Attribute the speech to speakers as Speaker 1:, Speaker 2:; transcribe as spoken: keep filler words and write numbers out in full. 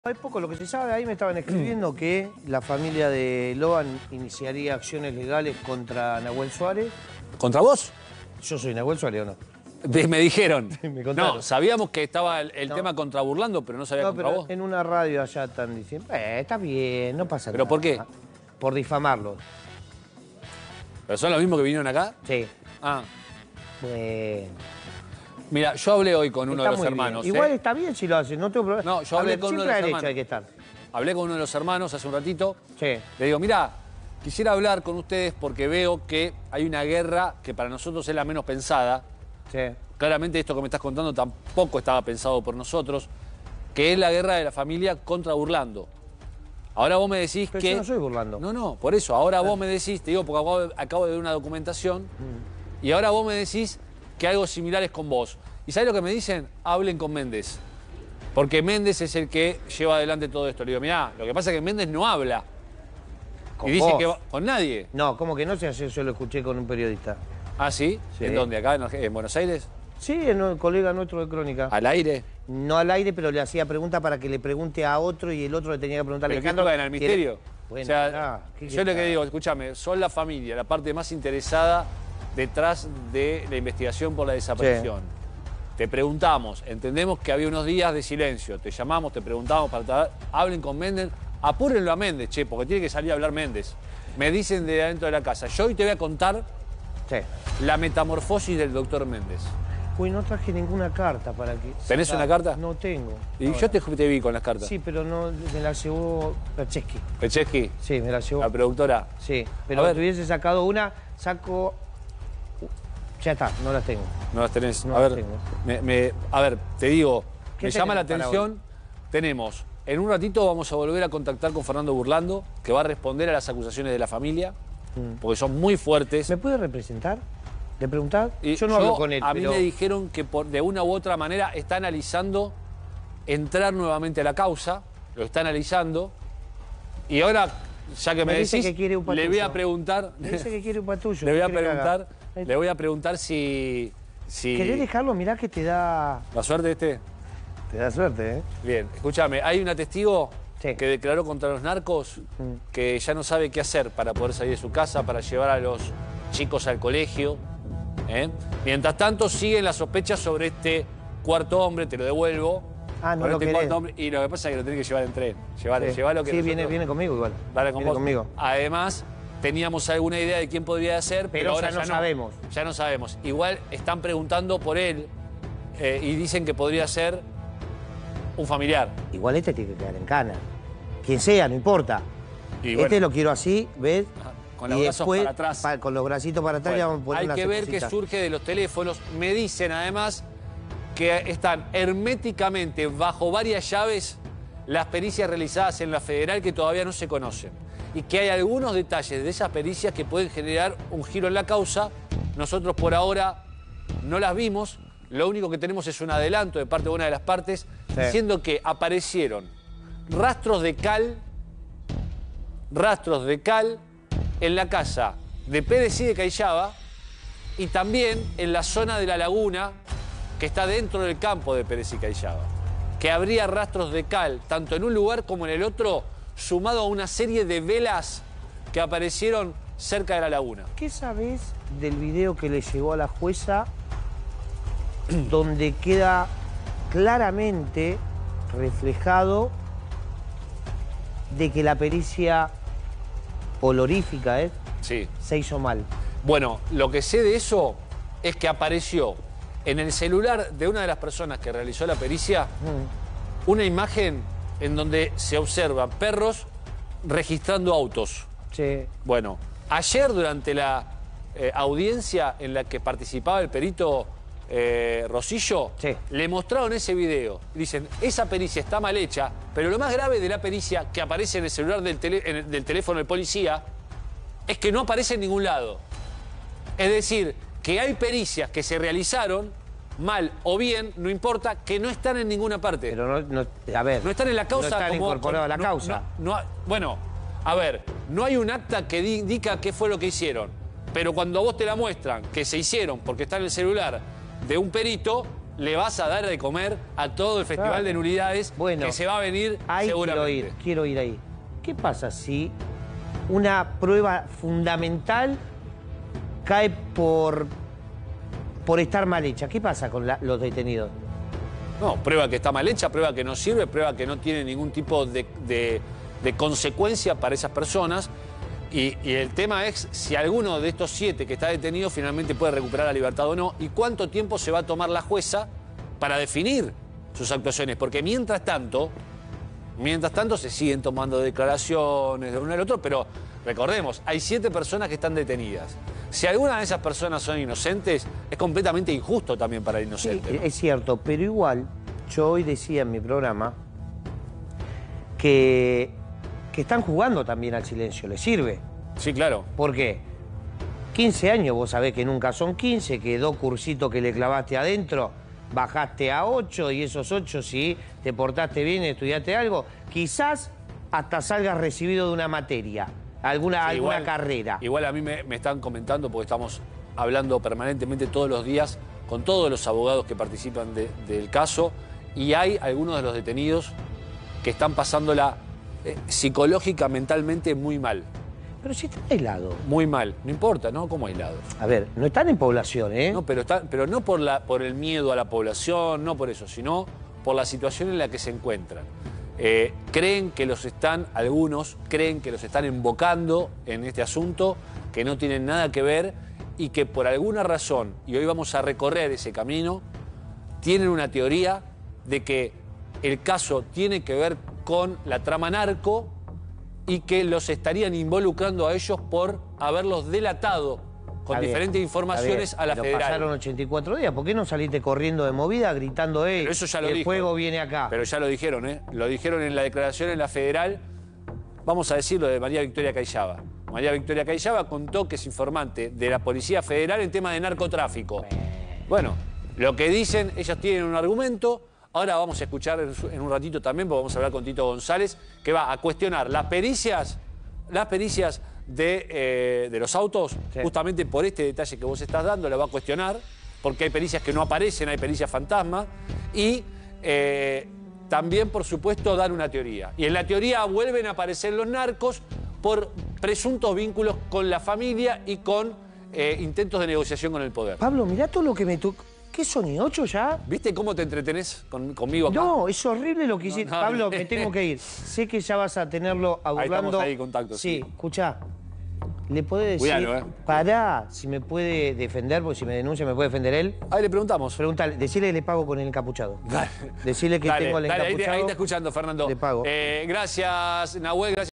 Speaker 1: Hay poco lo que se sabe, ahí me estaban escribiendo que la familia de Loan iniciaría acciones legales contra Nahuel Suárez.
Speaker 2: ¿Contra vos?
Speaker 1: ¿Yo soy Nahuel Suárez o no?
Speaker 2: Me dijeron.
Speaker 1: Me contaron.
Speaker 2: No, sabíamos que estaba el, el
Speaker 1: No.
Speaker 2: tema contra Burlando, pero no sabía
Speaker 1: No,
Speaker 2: contra
Speaker 1: pero
Speaker 2: vos.
Speaker 1: en una radio allá están diciendo, eh, está bien, no pasa
Speaker 2: ¿Pero
Speaker 1: nada.
Speaker 2: por qué?
Speaker 1: Por difamarlos.
Speaker 2: ¿Pero son los mismos que vinieron acá?
Speaker 1: Sí.
Speaker 2: Ah.
Speaker 1: Bueno.
Speaker 2: Mira, yo hablé hoy con uno
Speaker 1: Está
Speaker 2: de los
Speaker 1: muy
Speaker 2: hermanos.
Speaker 1: bien. Igual
Speaker 2: ¿eh?
Speaker 1: está bien si lo hacen, no tengo problema.
Speaker 2: No, yo
Speaker 1: A
Speaker 2: hablé
Speaker 1: ver,
Speaker 2: con uno de
Speaker 1: siempre
Speaker 2: los
Speaker 1: a derecho
Speaker 2: hermanos.
Speaker 1: hay que estar.
Speaker 2: Hablé con uno de los hermanos hace un ratito.
Speaker 1: Sí.
Speaker 2: Le digo, mira, quisiera hablar con ustedes porque veo que hay una guerra que para nosotros es la menos pensada.
Speaker 1: Sí.
Speaker 2: Claramente esto que me estás contando tampoco estaba pensado por nosotros, que es la guerra de la familia contra Burlando. Ahora vos me decís
Speaker 1: Pero
Speaker 2: que...
Speaker 1: yo no soy Burlando.
Speaker 2: No, no, por eso. Ahora vos me decís, te digo, porque acabo, acabo de ver una documentación,
Speaker 1: Mm.
Speaker 2: y ahora vos me decís que algo similar es con vos. ¿Y sabés lo que me dicen? Hablen con Méndez. Porque Méndez es el que lleva adelante todo esto. Le digo, mirá, lo que pasa es que Méndez no habla.
Speaker 1: ¿Con
Speaker 2: y dice
Speaker 1: vos?
Speaker 2: que va, con nadie.
Speaker 1: No, ¿cómo que no? Si ayer yo lo escuché con un periodista.
Speaker 2: ¿Ah, sí?
Speaker 1: Sí.
Speaker 2: ¿En dónde? ¿Acá en, Arge- en Buenos Aires?
Speaker 1: Sí, es un colega nuestro de Crónica.
Speaker 2: ¿Al aire?
Speaker 1: No al aire, pero le hacía preguntas para que le pregunte a otro y el otro le tenía que preguntar a
Speaker 2: ¿Pero qué
Speaker 1: Alejandro.
Speaker 2: juegan al misterio?
Speaker 1: Bueno,
Speaker 2: o sea,
Speaker 1: ah, ¿qué
Speaker 2: yo lo que
Speaker 1: querés?
Speaker 2: digo, escúchame, son la familia, la parte más interesada detrás de la investigación por la desaparición. Te preguntamos, entendemos que había unos días de silencio, te llamamos, te preguntamos para tratar, hablen con Méndez, apúrenlo a Méndez, che, porque tiene que salir a hablar Méndez. Me dicen de adentro de la casa. Yo hoy te voy a contar
Speaker 1: Sí.
Speaker 2: la metamorfosis del doctor Méndez.
Speaker 1: Uy, no traje ninguna carta para que...
Speaker 2: ¿Tenés
Speaker 1: sacar.
Speaker 2: una carta?
Speaker 1: No tengo.
Speaker 2: Y
Speaker 1: Ahora.
Speaker 2: yo te, te vi con las cartas.
Speaker 1: Sí, pero no, me la llevó Percheski.
Speaker 2: Pecheski,
Speaker 1: Sí, me la llevó.
Speaker 2: la productora.
Speaker 1: Sí,
Speaker 2: A
Speaker 1: pero
Speaker 2: ver.
Speaker 1: si hubiese sacado una, saco... Ya está, no las tengo.
Speaker 2: No las tenés.
Speaker 1: No
Speaker 2: a,
Speaker 1: las
Speaker 2: ver,
Speaker 1: tengo.
Speaker 2: me, me- a ver, te digo,
Speaker 1: ¿Qué
Speaker 2: me llama la
Speaker 1: tenemos para
Speaker 2: atención. Tenemos, en un ratito vamos a volver a contactar con Fernando Burlando, que va a responder a las acusaciones de la familia,
Speaker 1: Mm.
Speaker 2: porque son muy fuertes.
Speaker 1: ¿Me puede representar? ¿Le preguntás?
Speaker 2: Y
Speaker 1: Yo no hablo con él,
Speaker 2: A mí
Speaker 1: pero...
Speaker 2: me dijeron que por, de una u otra manera está analizando entrar nuevamente a la causa, lo está analizando, y ahora, ya que me,
Speaker 1: Me dice
Speaker 2: decís,
Speaker 1: que quiere un
Speaker 2: le voy a
Speaker 1: patullo.
Speaker 2: preguntar...
Speaker 1: Me dice que quiere un patullo.
Speaker 2: Le voy a
Speaker 1: que quiere
Speaker 2: preguntar,
Speaker 1: cagar.
Speaker 2: le voy a preguntar si... si
Speaker 1: ¿Querés dejarlo? Mirá que te da...
Speaker 2: ¿La suerte de este?
Speaker 1: Te da suerte, ¿eh?
Speaker 2: Bien, escúchame, hay una testigo
Speaker 1: Sí.
Speaker 2: que declaró contra los narcos
Speaker 1: Mm.
Speaker 2: que ya no sabe qué hacer para poder salir de su casa, para llevar a los chicos al colegio. ¿eh? Mientras tanto, siguen las sospechas sobre este cuarto hombre, te lo devuelvo.
Speaker 1: Ah, no
Speaker 2: sobre
Speaker 1: lo
Speaker 2: este
Speaker 1: querés.
Speaker 2: cuarto hombre, y lo que pasa es que lo tenés que llevar en tren. Llevar,
Speaker 1: Sí,
Speaker 2: llevar lo que
Speaker 1: sí viene,
Speaker 2: nosotros-
Speaker 1: viene conmigo igual.
Speaker 2: Dale con
Speaker 1: viene
Speaker 2: vos.
Speaker 1: conmigo.
Speaker 2: Además, teníamos alguna idea de quién podría ser, pero,
Speaker 1: Pero
Speaker 2: ahora
Speaker 1: ya no sabemos.
Speaker 2: Ya no sabemos. Igual están preguntando por él eh, y dicen que podría ser un familiar.
Speaker 1: Igual este tiene que quedar en cana. Quien sea, no importa.
Speaker 2: Y
Speaker 1: Este
Speaker 2: bueno.
Speaker 1: lo quiero así, ¿ves?
Speaker 2: Ajá, con los
Speaker 1: y
Speaker 2: brazos
Speaker 1: después,
Speaker 2: para atrás.
Speaker 1: pa- con los bracitos para atrás,
Speaker 2: Bueno,
Speaker 1: le vamos a poner
Speaker 2: hay
Speaker 1: una
Speaker 2: que ver qué
Speaker 1: cosita.
Speaker 2: surge de los teléfonos. Me dicen además que están herméticamente bajo varias llaves las pericias realizadas en la Federal que todavía no se conocen. Y que hay algunos detalles de esas pericias que pueden generar un giro en la causa. Nosotros por ahora no las vimos. Lo único que tenemos es un adelanto de parte de una de las partes
Speaker 1: Sí.
Speaker 2: diciendo que aparecieron rastros de cal, rastros de cal en la casa de Pérez y de Cayllaba y también en la zona de la laguna que está dentro del campo de Pérez y Cayllaba. Que habría rastros de cal tanto en un lugar como en el otro, sumado a una serie de velas que aparecieron cerca de la laguna.
Speaker 1: ¿Qué sabés del video que le llegó a la jueza donde queda claramente reflejado de que la pericia olorífica ¿eh?
Speaker 2: Sí.
Speaker 1: se hizo mal?
Speaker 2: Bueno, lo que sé de eso es que apareció en el celular de una de las personas que realizó la pericia
Speaker 1: Mm.
Speaker 2: una imagen en donde se observan perros registrando autos.
Speaker 1: Sí.
Speaker 2: Bueno, ayer durante la eh, audiencia en la que participaba el perito eh, Rosillo,
Speaker 1: Sí.
Speaker 2: le mostraron ese video. Dicen, esa pericia está mal hecha, pero lo más grave de la pericia que aparece en el celular del, tele- en el- del teléfono del policía es que no aparece en ningún lado. Es decir, que hay pericias que se realizaron, mal o bien, no importa, que no están en ninguna parte.
Speaker 1: Pero no, no, a ver.
Speaker 2: No están en la causa.
Speaker 1: No están
Speaker 2: como-
Speaker 1: incorporados a la
Speaker 2: no-
Speaker 1: causa.
Speaker 2: no- no ha- bueno, a ver, no hay un acta que di- indica qué fue lo que hicieron. Pero cuando a vos te la muestran, que se hicieron porque está en el celular de un perito, le vas a dar de comer a todo el Festival
Speaker 1: Claro.
Speaker 2: de Nulidades
Speaker 1: Bueno,
Speaker 2: que se va a venir
Speaker 1: ahí
Speaker 2: seguramente.
Speaker 1: quiero ir, quiero ir ahí. ¿Qué pasa si una prueba fundamental cae por, por estar mal hecha? ¿Qué pasa con la- los detenidos?
Speaker 2: No, prueba que está mal hecha, prueba que no sirve, prueba que no tiene ningún tipo de, de- de consecuencia para esas personas. Y, y el tema es si alguno de estos siete que está detenido finalmente puede recuperar la libertad o no y cuánto tiempo se va a tomar la jueza para definir sus actuaciones. Porque mientras tanto, mientras tanto se siguen tomando declaraciones de uno y del otro, pero recordemos, hay siete personas que están detenidas. Si alguna de esas personas son inocentes, es completamente injusto también para el inocente.
Speaker 1: Sí,
Speaker 2: ¿no?
Speaker 1: es cierto, pero igual, yo hoy decía en mi programa que, que están jugando también al silencio, les sirve.
Speaker 2: Sí, claro.
Speaker 1: ¿Por qué? quince años, vos sabés que nunca son quince, que dos cursitos que le clavaste adentro, bajaste a ocho y esos ocho, si te portaste bien, estudiaste algo, quizás hasta salgas recibido de una materia, alguna,
Speaker 2: Sí,
Speaker 1: alguna
Speaker 2: igual-
Speaker 1: carrera.
Speaker 2: Igual a mí me, me están comentando, porque estamos hablando permanentemente todos los días con todos los abogados que participan de- del caso, y hay algunos de los detenidos que están pasándola eh, psicológica, mentalmente muy mal.
Speaker 1: Pero si están aislados.
Speaker 2: Muy mal. No importa, ¿no? Como aislados.
Speaker 1: A ver, no están en población, ¿eh?
Speaker 2: No, pero, está, pero no por, la, por el miedo a la población, no por eso, sino por la situación en la que se encuentran. Eh, creen que los están, algunos creen que los están embocando en este asunto, que no tienen nada que ver y que por alguna razón, y hoy vamos a recorrer ese camino, tienen una teoría de que el caso tiene que ver con la trama narco y que los estarían involucrando a ellos por haberlos delatado con
Speaker 1: Está bien,
Speaker 2: diferentes
Speaker 1: está
Speaker 2: informaciones
Speaker 1: bien,
Speaker 2: a la
Speaker 1: pero
Speaker 2: federal.
Speaker 1: pasaron ochenta y cuatro días, ¿por qué no saliste corriendo de movida gritando, eh,
Speaker 2: Pero eso ya lo
Speaker 1: el
Speaker 2: dijo.
Speaker 1: fuego viene acá?
Speaker 2: Pero ya lo dijeron, ¿eh? Lo dijeron en la declaración en la federal. Vamos a decirlo de María Victoria Cayaba. María Victoria Cayaba contó que es informante de la Policía Federal en tema de narcotráfico. Bueno, lo que dicen, ellos tienen un argumento. Ahora vamos a escuchar en su- en un ratito también, porque vamos a hablar con Tito González, que va a cuestionar las pericias, las pericias de, eh, de los autos,
Speaker 1: Sí.
Speaker 2: justamente por este detalle que vos estás dando, la va a cuestionar, porque hay pericias que no aparecen, hay pericias fantasma, y eh, también, por supuesto, dan una teoría. Y en la teoría vuelven a aparecer los narcos por presuntos vínculos con la familia y con eh, intentos de negociación con el poder.
Speaker 1: Pablo, mirá todo lo que me tocó. ¿Qué son, y ocho ya?
Speaker 2: ¿Viste cómo te entretenés con- conmigo acá?
Speaker 1: No, es horrible lo que hiciste.
Speaker 2: no,
Speaker 1: Pablo,
Speaker 2: no.
Speaker 1: me tengo que ir. Sé que ya vas a tenerlo
Speaker 2: Ahí
Speaker 1: hablando.
Speaker 2: estamos ahí, contacto,
Speaker 1: Sí,
Speaker 2: sí.
Speaker 1: escuchá. Le podés decir,
Speaker 2: Cuidalo, eh.
Speaker 1: pará, si me puede defender, porque si me denuncia me puede defender él.
Speaker 2: Ahí le preguntamos.
Speaker 1: Pregúntale, decirle que le pago con el encapuchado.
Speaker 2: Dale.
Speaker 1: Decirle que
Speaker 2: Dale,
Speaker 1: tengo el
Speaker 2: dale, ahí,
Speaker 1: encapuchado.
Speaker 2: te- ahí está escuchando, Fernando.
Speaker 1: Le pago.
Speaker 2: Eh, gracias, Nahuel. Gracias.